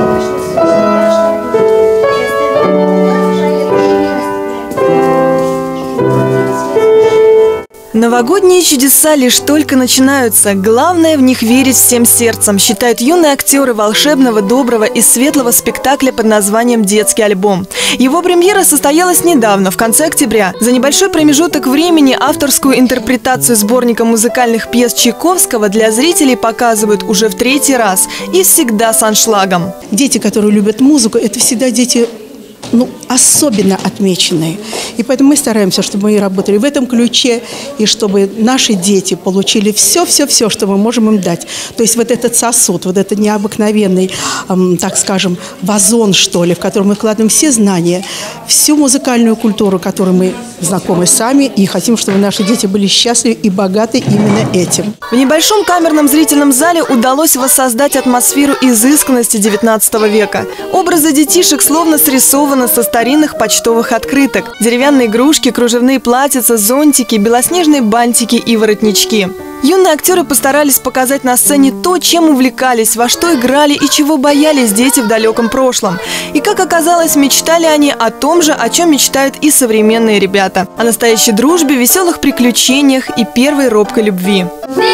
Новогодние чудеса лишь только начинаются. Главное в них верить всем сердцем, считают юные актеры волшебного, доброго и светлого спектакля под названием «Детский альбом». Его премьера состоялась недавно, в конце октября. За небольшой промежуток времени авторскую интерпретацию сборника музыкальных пьес Чайковского для зрителей показывают уже в 3-й раз. И всегда с аншлагом. Дети, которые любят музыку, это всегда дети особенно отмеченные. И поэтому мы стараемся, чтобы мы работали в этом ключе, и чтобы наши дети получили все-все-все, что мы можем им дать. То есть вот этот сосуд, вот этот необыкновенный, так скажем, вазон, что ли, в который мы вкладываем все знания, всю музыкальную культуру, которой мы знакомы сами, и хотим, чтобы наши дети были счастливы и богаты именно этим. В небольшом камерном зрительном зале удалось воссоздать атмосферу изысканности XIX века. Образы детишек словно срисованы со старинных почтовых открыток. Деревянные игрушки, кружевные платьица, зонтики, белоснежные бантики и воротнички. Юные актеры постарались показать на сцене то, чем увлекались, во что играли и чего боялись дети в далеком прошлом. И, как оказалось, мечтали они о том же, о чем мечтают и современные ребята. О настоящей дружбе, веселых приключениях и первой робкой любви.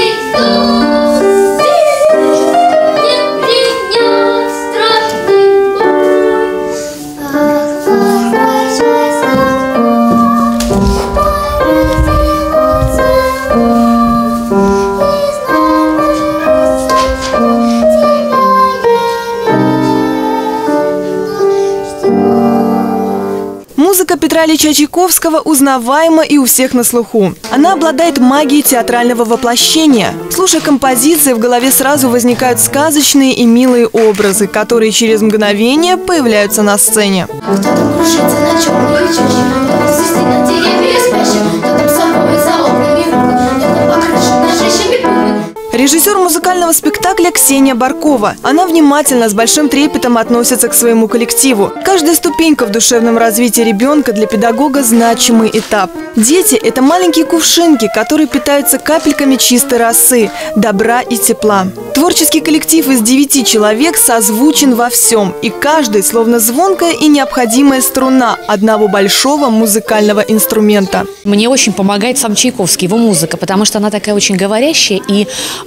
Музыка Петра Ильича Чайковского узнаваема и у всех на слуху. Она обладает магией театрального воплощения. Слушая композиции, в голове сразу возникают сказочные и милые образы, которые через мгновение появляются на сцене. Кто-то кружится на черной чаще, кто-то свистит на деревьях спящих, кто-то собой за окнами рукой, кто-то покрашен нажищами пылью. Режиссер музыкального спектакля Ксения Баркова. Она внимательно, с большим трепетом относится к своему коллективу. Каждая ступенька в душевном развитии ребенка для педагога – значимый этап. Дети – это маленькие кувшинки, которые питаются капельками чистой росы, добра и тепла. Творческий коллектив из 9 человек созвучен во всем, и каждый словно звонкая и необходимая струна одного большого музыкального инструмента. Мне очень помогает сам Чайковский, его музыка, потому что она такая очень говорящая, и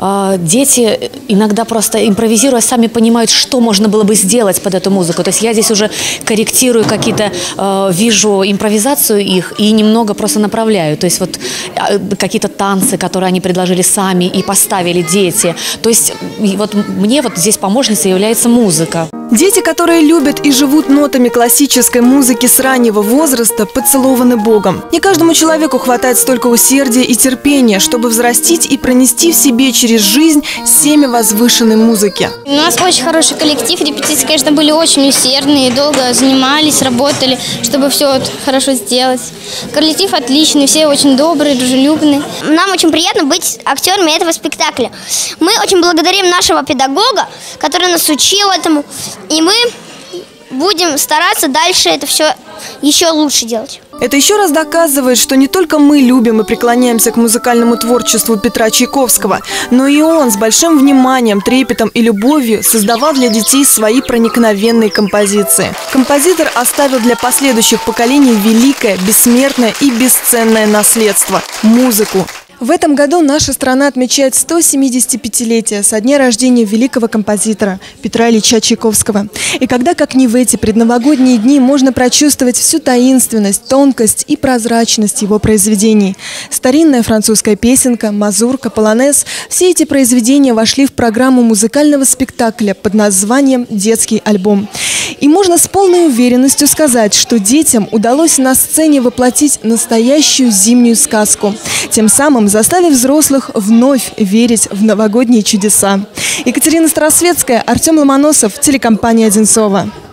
дети иногда просто импровизируя сами понимают, что можно было бы сделать под эту музыку. То есть я здесь уже корректирую какие-то, вижу импровизацию их и немного просто направляю. То есть вот какие-то танцы, которые они предложили сами и поставили дети. То есть вот мне вот здесь помощницей является музыка. Дети, которые любят и живут нотами классической музыки с раннего возраста, поцелованы Богом. Не каждому человеку хватает столько усердия и терпения, чтобы взрастить и пронести в себе через жизнь семя возвышенной музыки. У нас очень хороший коллектив. Репетиции, конечно, были очень усердные, долго занимались, работали, чтобы все хорошо сделать. Коллектив отличный, все очень добрые, дружелюбные. Нам очень приятно быть актерами этого спектакля. Мы очень благодарим нашего педагога, который нас учил этому. И мы будем стараться дальше это все еще лучше делать. Это еще раз доказывает, что не только мы любим и преклоняемся к музыкальному творчеству Петра Чайковского, но и он с большим вниманием, трепетом и любовью создавал для детей свои проникновенные композиции. Композитор оставил для последующих поколений великое, бессмертное и бесценное наследство – музыку. В этом году наша страна отмечает 175-летие со дня рождения великого композитора Петра Ильича Чайковского. И когда, как не в эти предновогодние дни, можно прочувствовать всю таинственность, тонкость и прозрачность его произведений. Старинная французская песенка, мазурка, полонез – все эти произведения вошли в программу музыкального спектакля под названием «Детский альбом». И можно с полной уверенностью сказать, что детям удалось на сцене воплотить настоящую зимнюю сказку, тем самым заставив взрослых вновь верить в новогодние чудеса. Екатерина Старосветская, Артем Ломоносов, телекомпания «Одинцово».